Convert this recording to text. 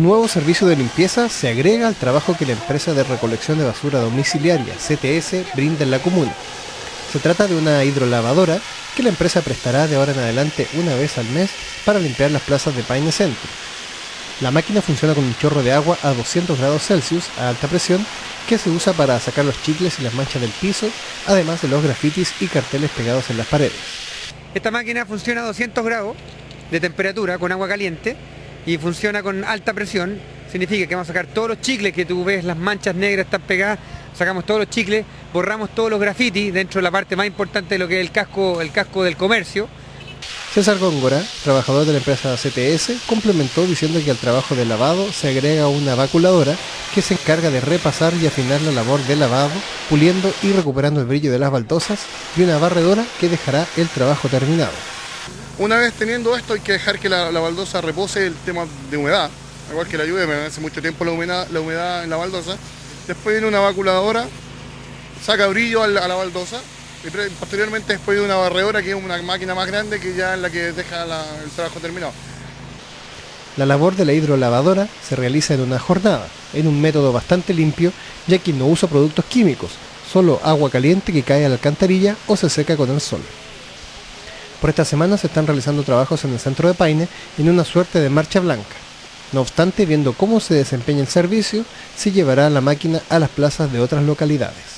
Un nuevo servicio de limpieza se agrega al trabajo que la empresa de recolección de basura domiciliaria, CTS, brinda en la comuna. Se trata de una hidrolavadora que la empresa prestará de ahora en adelante una vez al mes para limpiar las plazas de Paine Centro. La máquina funciona con un chorro de agua a 200 grados Celsius a alta presión que se usa para sacar los chicles y las manchas del piso, además de los grafitis y carteles pegados en las paredes. Esta máquina funciona a 200 grados de temperatura con agua caliente y funciona con alta presión. Significa que vamos a sacar todos los chicles que tú ves, las manchas negras están pegadas, sacamos todos los chicles, borramos todos los grafitis dentro de la parte más importante de lo que es el casco del comercio. César Góngora, trabajador de la empresa CTS, complementó diciendo que al trabajo de lavado se agrega una vaculadora que se encarga de repasar y afinar la labor de lavado, puliendo y recuperando el brillo de las baldosas, y una barredora que dejará el trabajo terminado. Una vez teniendo esto hay que dejar que la baldosa repose el tema de humedad, igual que la lluvia, me hace mucho tiempo la humedad en la baldosa. Después viene una vaculadora, saca brillo a la baldosa y posteriormente después de una barredora que es una máquina más grande que ya es la que deja el trabajo terminado. La labor de la hidrolavadora se realiza en una jornada, en un método bastante limpio, ya que no usa productos químicos, solo agua caliente que cae a la alcantarilla o se seca con el sol. Por esta semana se están realizando trabajos en el centro de Paine en una suerte de marcha blanca. No obstante, viendo cómo se desempeña el servicio, se llevará la máquina a las plazas de otras localidades.